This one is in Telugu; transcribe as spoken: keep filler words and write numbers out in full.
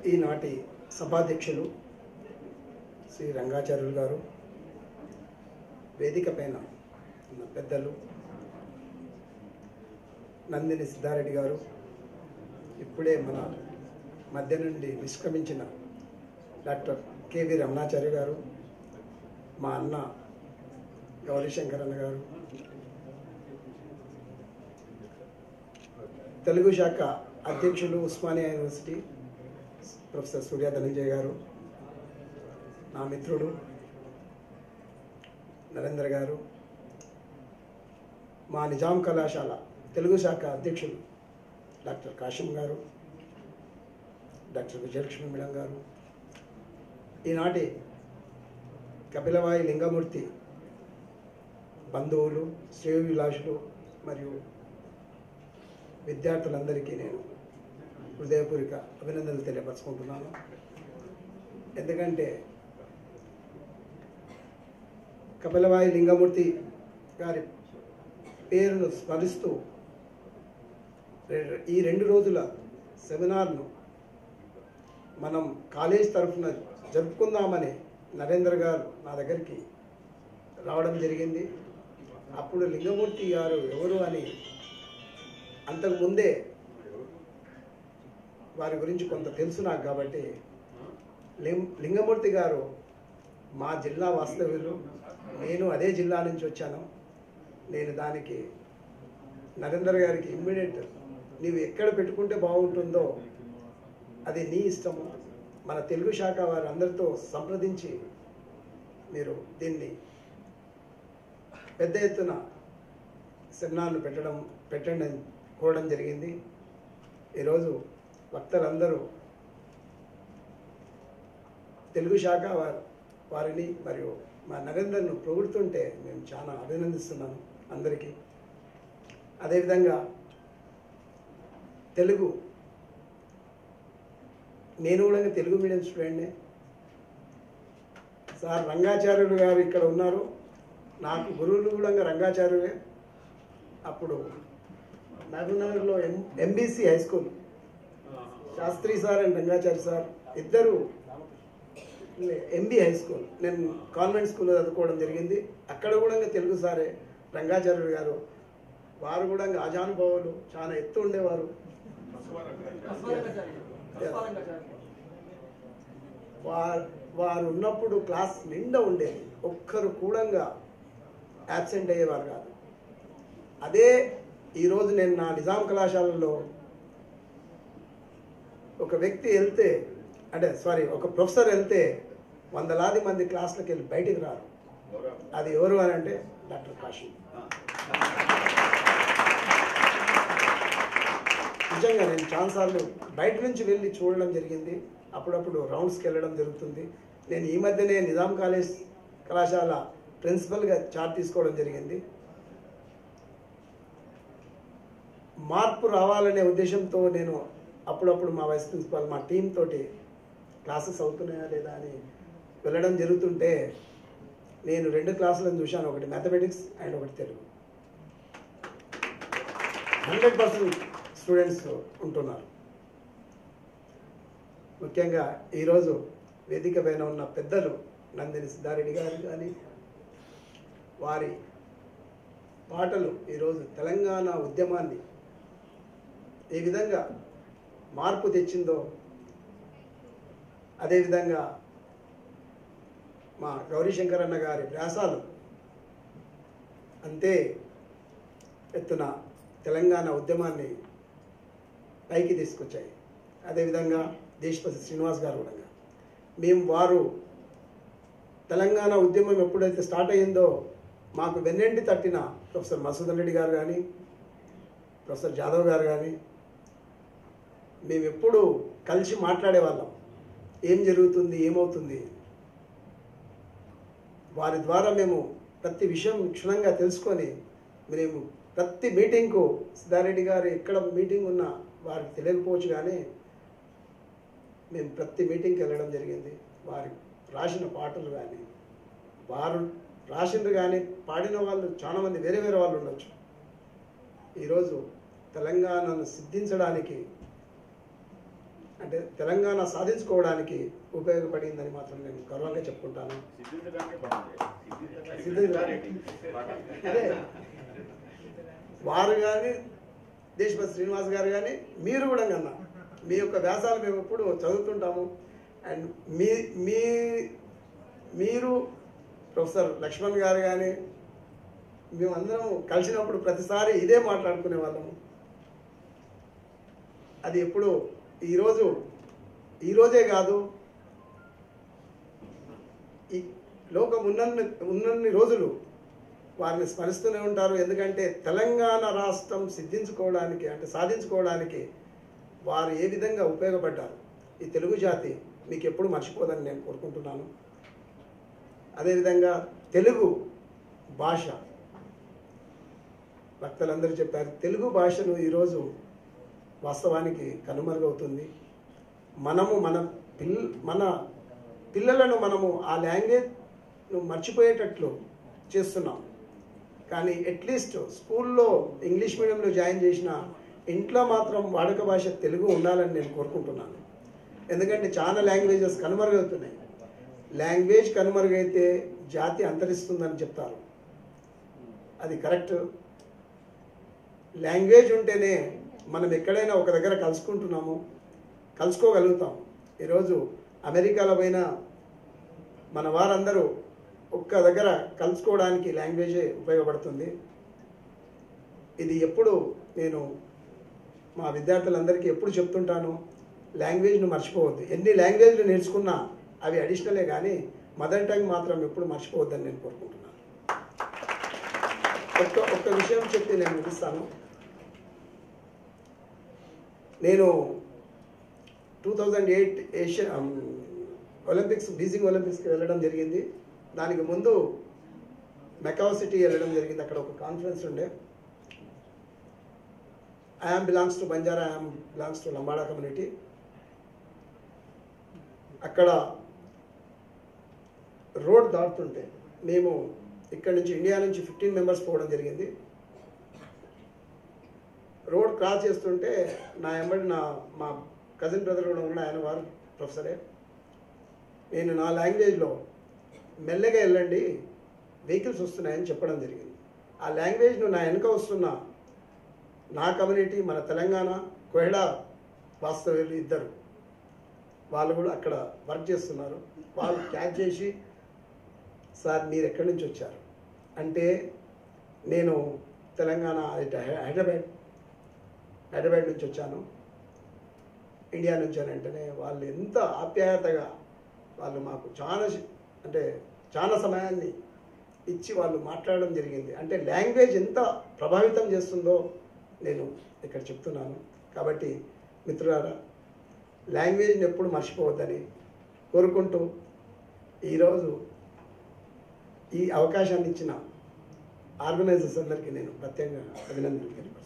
ఈనాటి సభాధ్యక్షులు శ్రీ రంగాచార్యులు గారు, వేదిక పైన ఉన్న పెద్దలు నందిని సిద్ధారెడ్డి గారు, ఇప్పుడే మన మధ్య నుండి నిష్క్రమించిన డాక్టర్ కేవి రమణాచార్య గారు, మా అన్న గౌరీశంకరన్న గారు, తెలుగు శాఖ అధ్యక్షులు ఉస్మానియా యూనివర్సిటీ ప్రొఫెసర్ సూర్య ధనంజయ్ గారు, నా మిత్రుడు నరేంద్ర గారు, మా నిజాం కళాశాల తెలుగు శాఖ అధ్యక్షులు డాక్టర్ కాశం గారు, డాక్టర్ విజయలక్ష్మి మేడం గారు, ఈనాటి కపిలవాయి లింగమూర్తి బంధువులు, శ్రేయోభిలాషులు మరియు విద్యార్థులందరికీ నేను హృదయపూర్వక అభినందనలు తెలియపరచుకుంటున్నాను. ఎందుకంటే కపిలవాయి లింగమూర్తి గారి పేరును స్మరిస్తూ ఈ రెండు రోజుల సెమినార్ను మనం కాలేజ్ తరఫున జరుపుకుందామని నరేంద్ర గారు నా దగ్గరికి రావడం జరిగింది. అప్పుడు లింగమూర్తి గారు ఎవరు అని అంతకుముందే వారి గురించి కొంత తెలుసు నాకు. కాబట్టి లింగమూర్తి గారు మా జిల్లా వాస్తవ్యులు, నేను అదే జిల్లా నుంచి వచ్చాను. నేను దానికి నరేంద్ర గారికి ఇమ్మీడియట్ నీవు ఎక్కడ పెట్టుకుంటే బాగుంటుందో అది నీ ఇష్టము, మన తెలుగు శాఖ వారి అందరితో సంప్రదించి మీరు దీన్ని పెద్ద ఎత్తున సెమినార్లు పెట్టడం పెట్టండి అని కోరడం జరిగింది. ఈరోజు వక్తలందరూ తెలుగు శాఖ వారిని మరియు మా నరేంద్రను పొగుడుతుంటే మేము చాలా అభినందిస్తున్నాను అందరికీ. అదేవిధంగా తెలుగు నేను కూడా తెలుగు మీడియం స్టూడెంట్నే. సార్ రంగాచార్యులు గారు ఇక్కడ ఉన్నారు, నాకు గురువులు కూడా రంగాచార్యులే. అప్పుడు మహబూబ్నగర్లో M MBC high school Shastri sir and Rangacharya sir ఇద్దరు ఎంబీ హై స్కూల్, నేను కాన్వెంట్ స్కూల్లో చదువుకోవడం జరిగింది. అక్కడ కూడా తెలుగు సారే రంగాచార్యులు గారు, వారు కూడా ఆజానుభావులు, చాలా ఎత్తు ఉండేవారు. వారు వారు ఉన్నప్పుడు క్లాస్ నిండా ఉండేది, ఒక్కరు కూడా యాబ్సెంట్ అయ్యేవారు కాదు. అదే ఈరోజు నేను నా నిజాం కళాశాలలో ఒక వ్యక్తి వెళ్తే అంటే సారీ ఒక ప్రొఫెసర్ వెళ్తే వందలాది మంది క్లాసులకు వెళ్ళి బయటికి రారు. అది ఎవరు అని అంటే డాక్టర్ కాశీ. నిజంగా నేను చాలాసార్లు బయట నుంచి వెళ్ళి చూడడం జరిగింది, అప్పుడప్పుడు రౌండ్స్కి వెళ్ళడం జరుగుతుంది. నేను ఈ మధ్యనే నిజాం కాలేజ్ కళాశాల ప్రిన్సిపల్గా చార్జ్ తీసుకోవడం జరిగింది. మార్పు రావాలనే ఉద్దేశంతో నేను అప్పుడప్పుడు మా వైస్ ప్రిన్సిపాల్ మా టీం తోటి క్లాసెస్ అవుతున్నాయా లేదా అని వెళ్ళడం జరుగుతుంటే నేను రెండు క్లాసులను చూశాను, ఒకటి మ్యాథమెటిక్స్ అండ్ ఒకటి తెలుగు. హండ్రెడ్ పర్సెంట్ స్టూడెంట్స్ ఉంటున్నారు. ముఖ్యంగా ఈరోజు వేదిక పైన ఉన్న పెద్దలు నందిని సిద్ధారెడ్డి గారు కానీ వారి పాటలు ఈరోజు తెలంగాణ ఉద్యమాన్ని ఏ విధంగా మార్పు తెచ్చిందో, అదేవిధంగా మా గౌరీశంకరన్న గారి వ్యాసాలు అంతే ఎత్తున తెలంగాణ ఉద్యమాన్ని పైకి తీసుకొచ్చాయి. అదేవిధంగా దేశపతి శ్రీనివాస్ గారు కూడా మేము వారు తెలంగాణ ఉద్యమం ఎప్పుడైతే స్టార్ట్ అయ్యిందో మాకు వెన్నెంటి తట్టిన ప్రొఫెసర్ మసూదన్ రెడ్డి గారు కానీ ప్రొఫెసర్ జాదవ్ గారు కానీ మేము ఎప్పుడు కలిసి మాట్లాడేవాళ్ళం, ఏం జరుగుతుంది ఏమవుతుంది. వారి ద్వారా మేము ప్రతి విషయం క్షుణ్ణంగా తెలుసుకొని మేము ప్రతి మీటింగ్కు సిద్ధారెడ్డి గారు ఎక్కడ మీటింగ్ ఉన్నా వారికి తెలియకపోవచ్చు కానీ మేము ప్రతి మీటింగ్కి వెళ్ళడం జరిగింది. వారి రాసిన పాటలు కానీ వారు రాసిండ్రు కానీ పాడిన వాళ్ళు చాలామంది వేరే వేరే వాళ్ళు ఉండొచ్చు. ఈరోజు తెలంగాణను సిద్ధించడానికి అంటే అంటే తెలంగాణ సాధించుకోవడానికి ఉపయోగపడిందని మాత్రం నేను గర్వంగా చెప్పుకుంటాను. అదే వారు కానీ దేశపతి శ్రీనివాస్ గారు కానీ మీరు కూడా కన్నా మీ యొక్క వ్యాసాలు మేము ఎప్పుడు చదువుతుంటాము. అండ్ మీ మీ మీరు ప్రొఫెసర్ లక్ష్మణ్ గారు కానీ మేమందరం కలిసినప్పుడు ప్రతిసారి ఇదే మాట్లాడుకునే వాళ్ళము. అది ఎప్పుడు ఈరోజు ఈరోజే కాదు, ఈ లోకం ఉన్నన్ని ఉన్నన్ని రోజులు వారిని స్మరిస్తూనే ఉంటారు. ఎందుకంటే తెలంగాణ రాష్ట్రం సిద్ధించుకోవడానికి అంటే సాధించుకోవడానికి వారు ఏ విధంగా ఉపయోగపడ్డారు ఈ తెలుగు జాతి మీకు ఎప్పుడు మర్చిపోదని నేను కోరుకుంటున్నాను. అదేవిధంగా తెలుగు భాష భక్తులందరూ చెప్పారు, తెలుగు భాషను ఈరోజు వాస్తవానికి కనుమరుగవుతుంది. మనము మన పిల్ మన పిల్లలను మనము ఆ లాంగ్వేజ్ను మర్చిపోయేటట్లు చేస్తున్నాం. కానీ అట్లీస్ట్ స్కూల్లో ఇంగ్లీష్ మీడియంలో జాయిన్ చేసిన ఇంట్లో మాత్రం వాడుక భాష తెలుగు ఉండాలని నేను కోరుకుంటున్నాను. ఎందుకంటే చాలా లాంగ్వేజెస్ కనుమరుగవుతున్నాయి. లాంగ్వేజ్ కనుమరుగైతే జాతి అంతరిస్తుందని చెప్తారు. అది కరెక్ట్. లాంగ్వేజ్ ఉంటేనే మనం ఎక్కడైనా ఒక దగ్గర కలుసుకుంటున్నాము, కలుసుకోగలుగుతాం. ఈరోజు అమెరికాలో పోయిన మన వారందరూ ఒక్క దగ్గర కలుసుకోవడానికి లాంగ్వేజే ఉపయోగపడుతుంది. ఇది ఎప్పుడు నేను మా విద్యార్థులందరికీ ఎప్పుడు చెప్తుంటాను, లాంగ్వేజ్ను మర్చిపోవద్దు. ఎన్ని లాంగ్వేజ్లు నేర్చుకున్నా అవి అడిషనలే కానీ మదర్ టంగ్ మాత్రం ఎప్పుడు మర్చిపోవద్దని నేను కోరుకుంటున్నాను. ఒక్క ఒక్క విషయం చెప్పి నేను ముగిస్తాను. నేను two thousand eight Asian olympics Beijing ఒలింపిక్స్కి వెళ్ళడం జరిగింది. దానికి ముందు మెకావ్ సిటీ వెళ్ళడం జరిగింది. అక్కడ ఒక కాన్ఫరెన్స్ ఉండే. I am belongs to Banjara, I am belongs to Lambada community. అక్కడ రోడ్ దాటుతుంటే మేము ఇక్కడ నుంచి ఇండియా నుంచి ఫిఫ్టీన్ మెంబర్స్ పోవడం జరిగింది. రోడ్ క్రాస్ చేస్తుంటే నా ఎంబడి నా మా కజిన్ బ్రదర్ కూడా ఉన్నాడు, ఆయన వారు ప్రొఫెసరే. నేను నా లాంగ్వేజ్లో మెల్లగా వెళ్ళండి వెహికల్స్ వస్తున్నాయని చెప్పడం జరిగింది. ఆ లాంగ్వేజ్ను నా వెనుక వస్తున్న నా కమ్యూనిటీ మన తెలంగాణ కోహెడా వాస్తవ్యులు ఇద్దరు వాళ్ళు కూడా అక్కడ వర్క్ చేస్తున్నారు. వాళ్ళు క్యాచ్ చేసి, సార్ మీరు ఎక్కడి నుంచి వచ్చారు అంటే, నేను తెలంగాణ హైదరాబాద్ హైదరాబాద్ నుంచి వచ్చాను, ఇండియా నుంచి అని అంటేనే వాళ్ళు ఎంత ఆప్యాయతగా వాళ్ళు మాకు చాలా అంటే చాలా సమయాన్ని ఇచ్చి వాళ్ళు మాట్లాడడం జరిగింది. అంటే లాంగ్వేజ్ ఎంత ప్రభావితం చేస్తుందో నేను ఇక్కడ చెప్తున్నాను. కాబట్టి మిత్రులారా, లాంగ్వేజ్ని ఎప్పుడు మర్చిపోవద్దని కోరుకుంటూ ఈరోజు ఈ అవకాశాన్ని ఇచ్చిన ఆర్గనైజర్స్ అందరికీ నేను ప్రత్యేకంగా అభినందనలు తెలియజేస్తున్నాను.